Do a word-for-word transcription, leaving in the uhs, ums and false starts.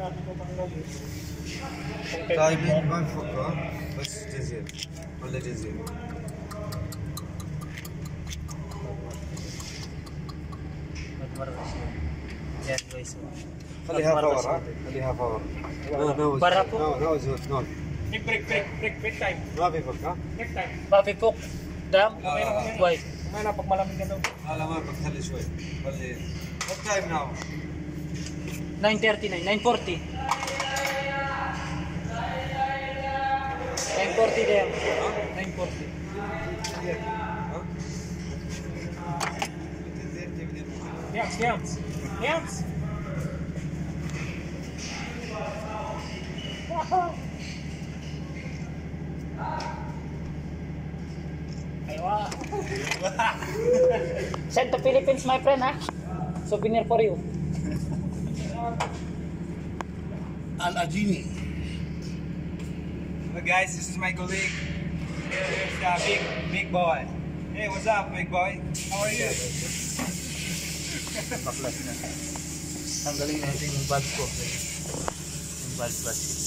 طيبين ما نفكها بس جزيرة ولا جزيرة. Yan guys. خليها فور ها خليها فور. نو نو نو نو زود نو. Break, break, break, break, break time. ما في فك ها؟ Break time. Papipok. Dam. Why? Kumain na pag malamig na daw. لا لا ما بخلي شوي. خلي. What time now? nine thirty-nine, nine forty. nine forty there. nine forty. Dance, dance. Dance. Aywa. Send to Philippines, my friend, ha? Souvenir for you. Al-Ajini. Look guys, this is my colleague. Here's the big big boy. Hey, what's up, big boy? How are you? Baklas na. Tanggalin natin yung bag ko. Yung bag plastic.